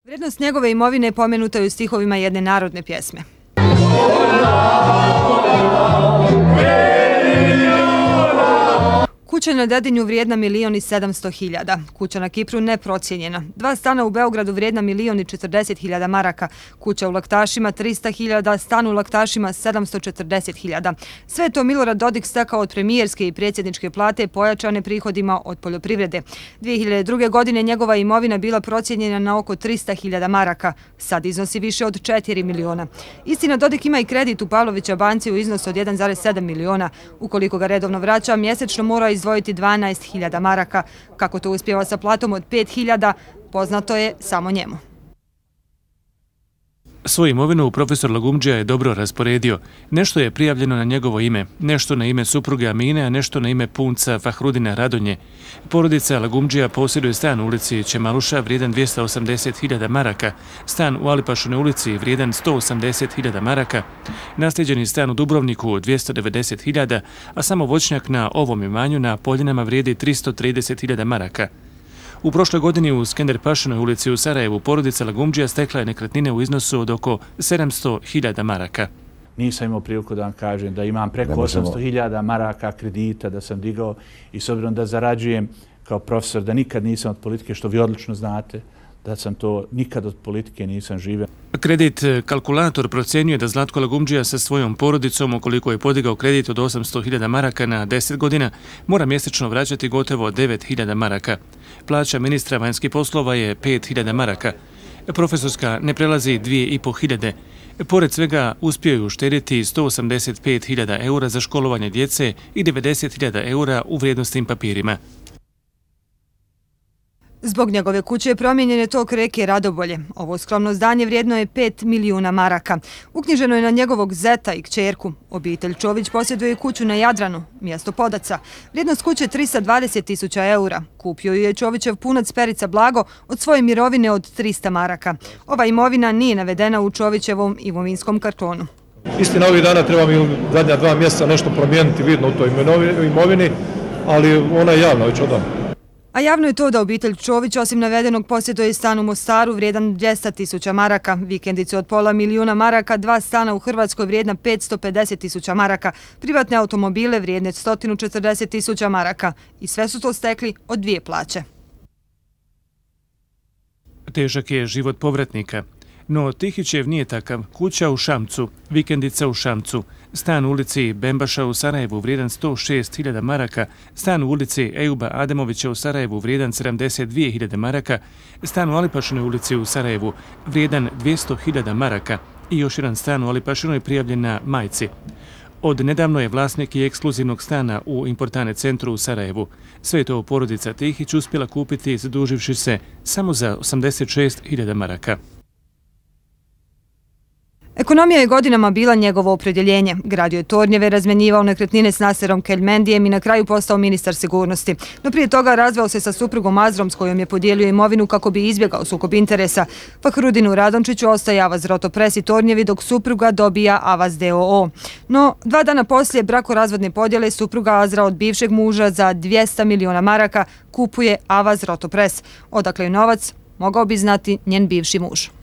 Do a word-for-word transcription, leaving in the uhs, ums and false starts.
Vrijednost njegove imovine pomenuta je u stihovima jedne narodne pjesme. Kuća na Dedinju vrijedna milion i sedamsto hiljada. Kuća na Kipru neprocijenjena. Dva stana u Beogradu vrijedna milion i četrdeset hiljada maraka. Kuća u Laktašima trista hiljada, stan u Laktašima sedamsto četrdeset hiljada. Sve je to Milorad Dodik stekao od premijerske i predsjedničke plate pojačane prihodima od poljoprivrede. dvije hiljade druge. godine njegova imovina bila procijenjena na oko trista hiljada maraka. Sad iznosi više od četiri miliona. Istina, Dodik ima i kredit u Pavlovića banci u iznosu od jedan zarez sedam miliona. Ukoliko ga redovno vraća, mjesečno mora izdvojiti dvanaest hiljada maraka. Kako to uspjeva sa platom od pet hiljada, poznato je samo njemu. Svoju imovinu profesor Lagumdžija je dobro rasporedio. Nešto je prijavljeno na njegovo ime, nešto na ime supruge Amine, a nešto na ime punca Fahrudina Radonje. Porodica Lagumdžija posjeduje stan u ulici Čemaluša vrijedan dvjesto osamdeset hiljada maraka, stan u Alipašunoj ulici vrijedan sto osamdeset hiljada maraka, nasljeđeni stan u Dubrovniku dvjesto devedeset hiljada, a samo voćnjak na ovom imanju na Poljinama vrijedi tristo trideset hiljada maraka. U prošloj godini u Skenderpašanoj ulici u Sarajevu porodica Lagumdžija stekla je nekretnine u iznosu od oko sedamsto hiljada maraka. Nisam imao priliku da vam kažem da imam preko osamsto hiljada maraka kredita, da sam digao i s obzirom da zarađujem kao profesor, da nikad nisam od politike, što vi odlično znate, da sam to nikad od politike nisam živio. Kredit kalkulator procjenjuje da Zlatko Lagumdžija sa svojom porodicom, ukoliko je podigao kredit od osamsto hiljada maraka na deset godina, mora mjesečno vraćati gotovo devet hiljada maraka. Plaća ministra vanjskih poslova je pet hiljada maraka. Profesorska ne prelazi dvije i pol hiljade. Pored svega uspio je uštedjeti sto osamdeset pet hiljada eura za školovanje djece i devedeset hiljada eura u vrijednosnim papirima. Zbog njegove kuće je promijenjen je tok reke Radobolje. Ovo skromno zdanje vrijedno je pet milijuna maraka. Uknjiženo je na njegovog zeta i kćerku. Obitelj Čović posjeduje kuću na Jadranu, mjesto Podaca. Vrijednost kuće je trista dvadeset tisuća eura. Kupio ju je Čovićev punac Perica Blago od svoje mirovine od trista maraka. Ova imovina nije navedena u Čovićevom imovinskom kartonu. Istina, ovih dana treba mi u zadnja dva mjeseca nešto promijeniti vidno u toj imovini, ali ona je javna već odavno. A javno je to da obitelj Čović osim navedenog posjeduje stan u Mostaru vrijedan dvjesto tisuća maraka, vikendicu od pola milijuna maraka, dva stana u Hrvatskoj vrijedna petsto pedeset tisuća maraka, privatne automobile vrijedne sto četrdeset tisuća maraka i sve su to stekli od dvije plaće. Težak je život povratnika. No Tihićev nije takav. Kuća u Šamcu, vikendica u Šamcu, stan u ulici Bembaša u Sarajevu vrijedan sto šest hiljada maraka, stan u ulici Ejuba Ademovića u Sarajevu vrijedan sedamdeset dvije hiljade maraka, stan u Alipašinoj ulici u Sarajevu vrijedan dvjesto hiljada maraka i još jedan stan u Alipašinoj prijavljen na Majci. Od nedavno je vlasnik i ekskluzivnog stana u Importane centru u Sarajevu. Sve je to porodica Tihić uspjela kupiti zaduživši se samo za osamdeset šest hiljada maraka. Ekonomija je godinama bila njegovo opredjeljenje. Gradio je tornjeve, razmjenjivao nekretnine s Naserom Keljmendijem i na kraju postao ministar sigurnosti. No prije toga razveo se sa suprugom Azrom s kojom je podijelio imovinu kako bi izbjegao sukob interesa. Fahrudinu Radončiću ostaje Avaz Rotopres i tornjevi dok supruga dobija Avaz d o o. No, dva dana poslije brakorazvodne podjele supruga Azra od bivšeg muža za dvjesto miliona maraka kupuje Avaz Rotopres. Odakle je novac, mogao bi znati njen bivši muž.